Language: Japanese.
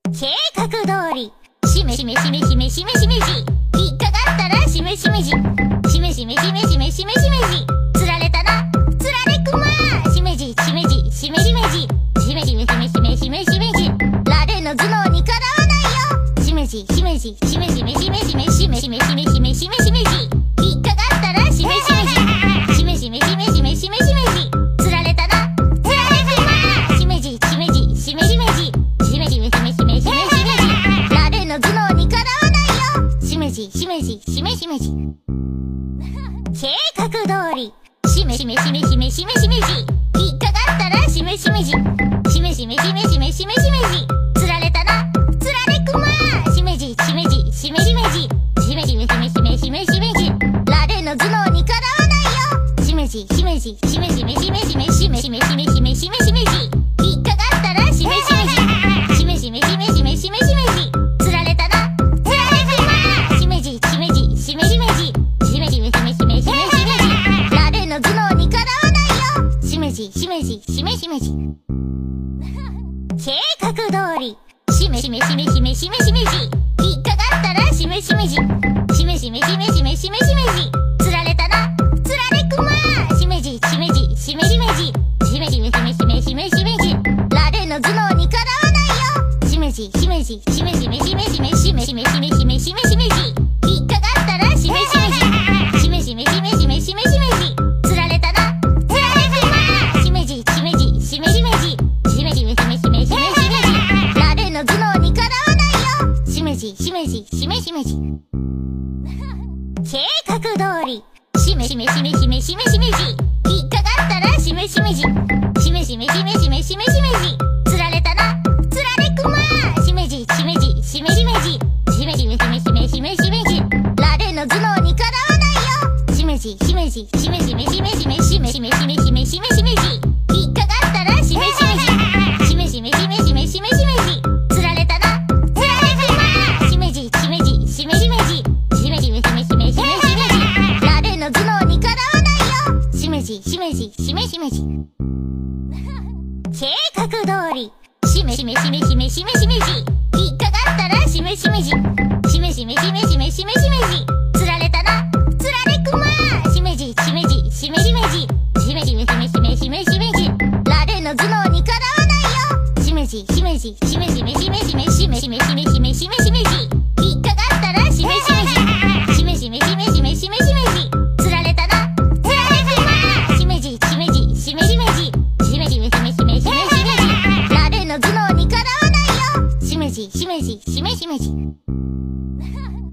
計画通りしめしめしめしめしめしめじ引っかかったらしめしめじしめしめしめしめしめしめじつられたなつられくましめじしめじしめしめじしめしめしめしめしめしめじられの頭脳にかなわないよしめじしめじしめしめしめしめしめしめしめしめしめしめじ引っかかったらしめしめじしめしめしめしめしめしめじつられたなつられくましめじしめじしめしめじしめしめしめしめしめしめじられの頭脳にかなわないよしめじしめじしめしめじ計画通りしめしめしめしめしめしめじ引っかかったらしめしめじしめしめしめしめしめしめじつられたなつられくましめじしめじしめしめじしめしめしめしめしめしめじられの頭脳にかなわないよしめじしめじしめしめしめしめしめしめしめしめしめしめじ引っかかったらしめしめじしめしめしめしめしめしめじつられたなつられくましめじしめじしめしめじしめしめしめしめしめしめじられの頭脳にかなわないよしめじしめじしめしめじ計画通りしめしめしめしめしめしめじ引っかかったらしめしめじしめしめしめしめしめしめじつられたなつられくましめじしめじしめしめじしめしめしめしめしめしめじられの頭脳にかなわないよしめじしめじしめしめしめしめしめしめしめしめしめしめじ引っかかったらしめしめじしめしめしめしめしめしめじつられたなつられくましめじしめじしめしめじしめしめしめしめしめしめじられの頭脳にかなわないよしめじしめじしめしめじ計画通りしめしめしめしめしめしめじ引っかかったらしめしめじしめしめしめしめしめしめじつられたなつられくましめじしめじしめしめじしめしめしめしめしめしめじられの頭脳にかなわないよしめじしめじしめしめしめしめしめしめしめしめしめしめじ引っかかったらしめしめじしめしめしめしめしめしめじつられたなつられくましめじしめじしめしめじしめしめしめしめしめしめじられの頭脳にかなわないよしめじしめじしめしめじ計画通りしめしめしめしめしめしめじ引っかかったらしめしめじしめしめしめしめしめしめじつられたなつられくましめじしめじしめしめじしめしめしめしめしめしめじられの頭脳にかなわないよしめじしめじしめしめしめしめしめしめしめしめしめしめじ引っかかったらしめしめじしめしめしめしめしめしめじつられたなつられくましめじしめじしめしめじしめしめしめしめしめしめじられの頭脳にかなわないよしめじしめじしめしめじ